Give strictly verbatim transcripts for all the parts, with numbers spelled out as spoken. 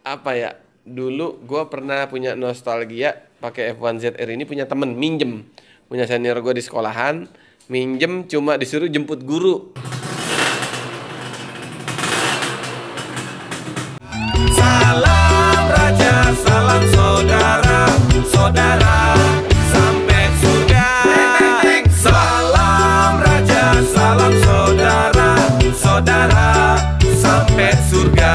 apa ya? Dulu gue pernah punya nostalgia pakai F satu Z R ini, punya temen minjem, punya senior gue di sekolahan, minjem cuma disuruh jemput guru. Salam raja, salam saudara, saudara sampai surga. Salam raja, salam saudara, saudara sampai surga.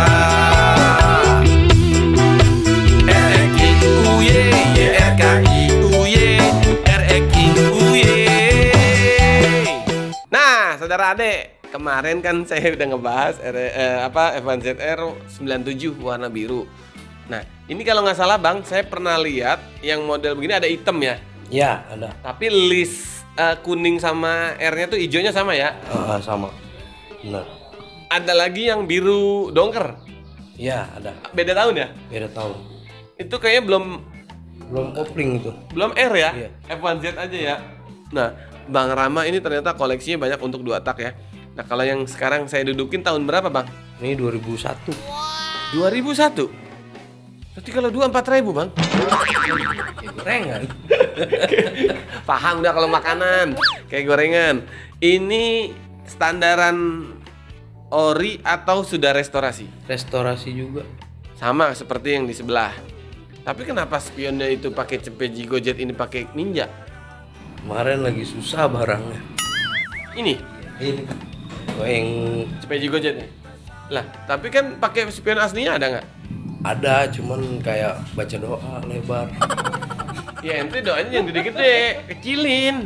Saudara adek, kemarin kan saya udah ngebahas R, eh, apa F satu Z R sembilan tujuh warna biru. Nah, ini kalau nggak salah Bang, saya pernah lihat yang model begini ada hitam ya? Ya, ada. Tapi list uh, kuning sama R-nya tuh hijaunya sama ya? Uh, sama. Benar. Ada lagi yang biru dongker? Ya, ada. Beda tahun ya? Beda tahun. Itu kayaknya belum belum kopling itu. Belum R ya? Iya. F satu Z aja ya. Nah, Bang Rama ini ternyata koleksinya banyak untuk dua tak ya. Nah, kalau yang sekarang saya dudukin tahun berapa, Bang? Ini dua ribu satu. dua ribu satu? Berarti kalau dua empat ribu, Bang? Gorengan. Paham udah kalau makanan kayak gorengan. Ini standaran ori atau sudah restorasi? Restorasi juga. Sama seperti yang di sebelah. Tapi kenapa spionnya itu pakai C P G Gojek, ini pakai Ninja? Kemarin lagi susah barangnya. Ini? Ini. Oh, yang C P G Gojek nih. Lah, tapi kan pakai spion aslinya ada nggak? ada, cuman kayak baca doa lebar. Ya ente doanya yang gede-gede, kecilin.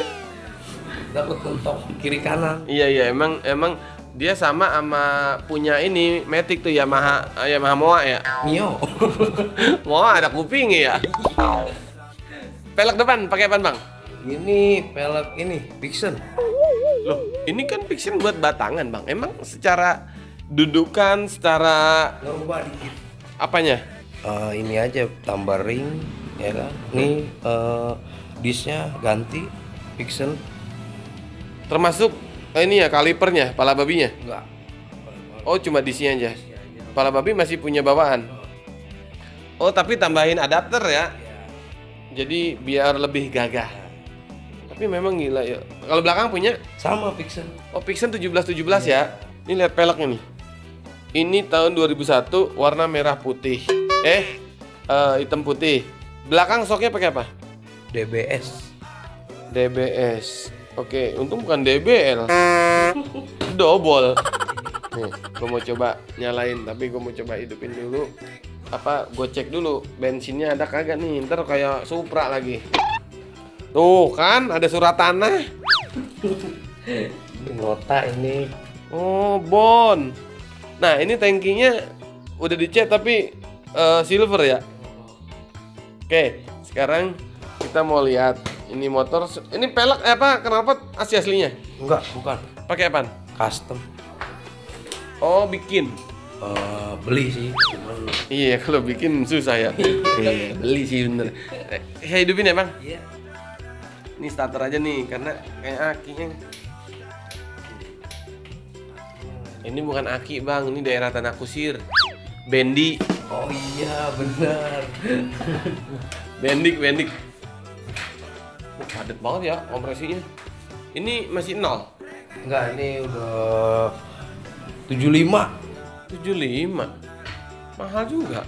Dapat mentok kiri kanan. Iya iya, emang emang dia sama sama punya ini Matic tuh, Yamaha Yamaha Moa ya. Mio. Moa ada kuping ya. Pelek depan pakai apa, Bang? Ini pelek ini Pixen. Loh, ini kan Pixen buat batangan, Bang. Emang secara dudukan, secara Ngerubah dikit. apanya? Uh, ini aja tambah ring, ya kan? Nih uh, disnya ganti Pixen. Termasuk eh, ini ya kalipernya, pala babinya? Enggak. Oh, cuma disnya aja. Pala babi masih punya bawaan. Oh, tapi tambahin adapter ya. Jadi biar lebih gagah. Tapi memang gila ya. Kalau belakang punya Sama Pixen. oh Pixen tujuh belas tujuh belas ya. Ini lihat peleknya nih. Ini tahun dua ribu satu, warna merah putih. Eh, uh, hitam putih. Belakang soknya pakai apa? D B S. D B S. Oke, untung bukan D B L. Dobol. Nih, gue mau coba nyalain, tapi gue mau coba hidupin dulu. Apa, gue cek dulu bensinnya ada kagak nih. Ntar kayak Supra lagi. Tuh kan, ada surat tanah. Ini nota ini. Oh, bon. Nah, ini tangkinya udah dicat tapi uh, silver ya. Oke, sekarang kita mau lihat ini motor. Ini pelek eh, apa? Kenapa asli aslinya? Enggak, bukan. Pakai apaan? Custom. Oh, bikin. Uh, beli sih, cuman Iya, kalau bikin susah ya. Iya, beli sih bener. Eh, saya hidupin ya, Bang. iya. Ini starter aja nih, karena kayak akinya. Ini bukan aki, Bang, ini daerah Tanah Kusir. Bendi. Oh iya, benar. Bendik, bendik. Oh, padat banget ya kompresinya. Ini masih nol. Enggak, ini udah tujuh puluh lima. tujuh puluh lima. Mahal juga.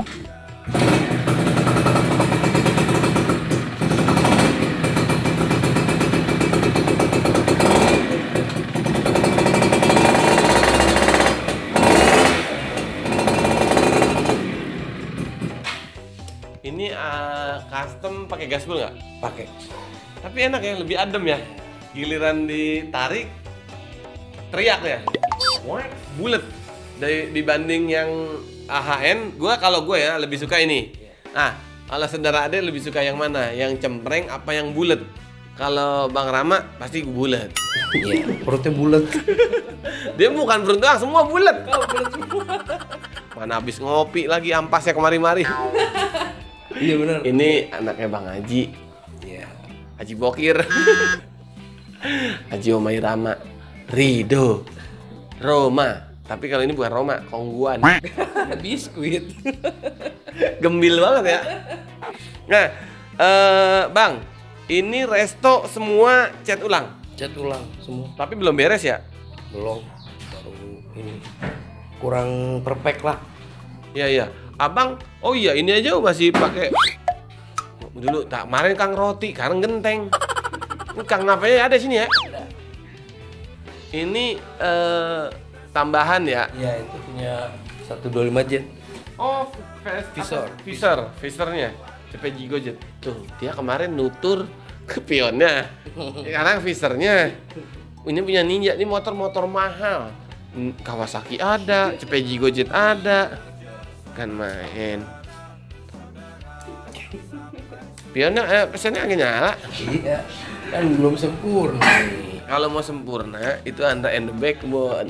Ini uh, custom pakai gaspol nggak? Pakai. Tapi enak ya, lebih adem ya. Giliran ditarik teriak ya. Wah, bulet. Dari dibanding yang A H N, gua kalau gue ya lebih suka ini. Nah, kalau saudara Ade lebih suka yang mana? Yang cempreng apa yang bulet? Kalau Bang Rama pasti bulet. Iya, perutnya bulat. Dia bukan beruntung doang, semua bulet. Mana habis ngopi lagi ampasnya kemari-mari. Iya benar. Ini anaknya Bang Haji. Iya. Haji Bokir. Haji Omai Rama. Rido. Roma. Tapi kalau ini bukan Roma, Kongguan. Biskuit. Gembil banget ya. Nah, eh, Bang, ini resto semua cat ulang. Cat ulang semua. Tapi belum beres ya? Belum. Baru ini. Kurang perfect lah. Iya iya. Abang, oh iya ini aja masih pakai dulu tak kemarin Kang Roti, sekarang Genteng. Ini Kang Napanya ada sini ya? Ini eh, tambahan ya? Iya, itu punya seratus dua puluh lima jet. Oh, Visor. Visor, visornya C P G Gojek. Tuh, dia kemarin nutur ke pionnya. Sekarang visornya. Ini punya Ninja, ini motor-motor mahal. Kawasaki ada, C P G Gojek ada. Kan main. Pionnya eh, pesannya agak nyala. Iya, kan belum sempurna nih. Kalau mau sempurna itu anda and the backbone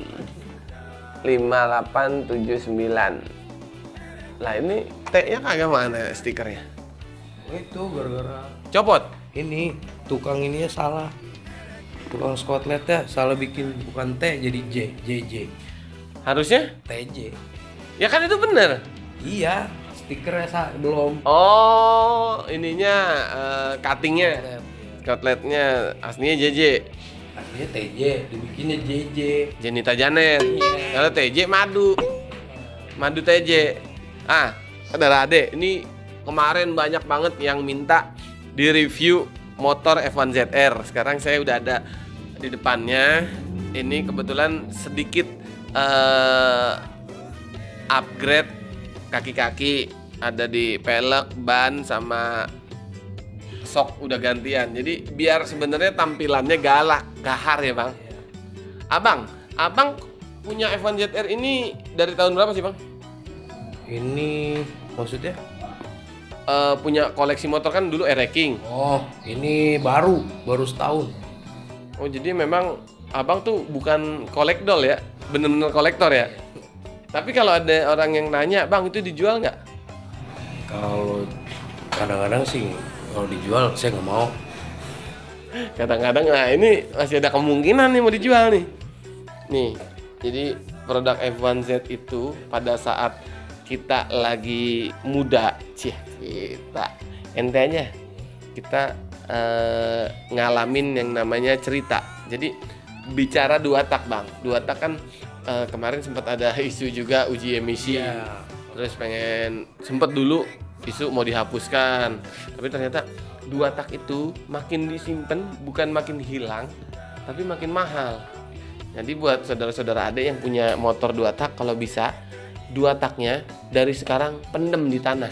lima delapan tujuh sembilan. Lah ini T-nya kagak mana stikernya? Itu gara-gara Copot. ini tukang ininya salah. Tukang skotletnya salah bikin bukan T jadi J, J J. Harusnya? T J. Ya kan itu bener. Iya, stikernya sa belum. Oh, ininya eh, cuttingnya, Skotlet, iya. cutletnya aslinya J J. Aslinya T J, dibikinnya J J. Jenita Janet. Iya. Kalau T J madu. Madu T J. Ah, saudara Ade, ini kemarin banyak banget yang minta di review motor F satu Z R. Sekarang saya udah ada di depannya. Ini kebetulan sedikit eh, upgrade kaki-kaki, ada di pelek, ban sama sok udah gantian. Jadi biar sebenarnya tampilannya galak, gahar ya, Bang. Abang, Abang punya F satu Z R ini dari tahun berapa sih, Bang? Ini maksudnya? Eh, punya koleksi motor kan dulu Air King. Oh, ini baru, baru setahun. Oh, jadi memang Abang tuh bukan kolektor ya, bener-bener kolektor ya. Tapi kalau ada orang yang nanya, Bang itu dijual nggak? Kalau kadang-kadang sih kalau dijual saya nggak mau. Kadang-kadang, nah ini masih ada kemungkinan nih mau dijual nih. Nih, jadi produk F satu Z itu pada saat kita lagi muda, cih kita ente aja kita eh, ngalamin yang namanya cerita. Jadi bicara dua tak, Bang. Dua tak kan eh, kemarin sempat ada isu juga uji emisi. Iya. Terus pengen sempet dulu isu mau dihapuskan. Tapi ternyata dua tak itu makin disimpan bukan makin hilang, tapi makin mahal. Jadi buat saudara-saudara adek yang punya motor dua tak, kalau bisa dua taknya dari sekarang pendem di tanah.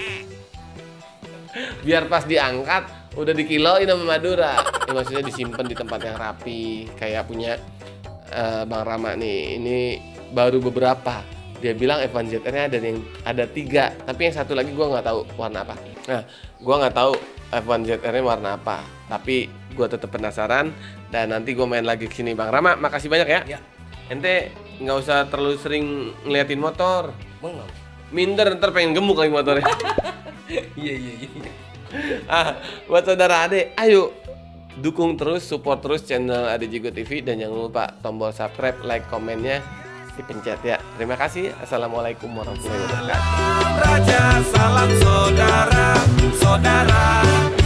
Biar pas diangkat udah dikiloin sama Madura. Ya, maksudnya disimpan di tempat yang rapi, kayak punya uh, Bang Rama nih. Ini baru beberapa. Dia bilang F satu Z R-nya ada yang ada tiga, tapi yang satu lagi gua nggak tahu warna apa. Nah, gua nggak tahu F satu Z R-nya warna apa, tapi gua tetap penasaran dan nanti gua main lagi ke sini. Bang Rama, makasih banyak ya. Ya. Ente nggak usah terlalu sering ngeliatin motor. Bang. Minder ntar pengen gemuk lagi motornya. Iya iya iya. Ah, buat saudara Ade, ayo dukung terus, support terus channel Ade Jigo T V dan jangan lupa tombol subscribe, like, komennya dipencet ya. Terima kasih. Assalamualaikum warahmatullahi wabarakatuh. Raja, salam saudara, saudara.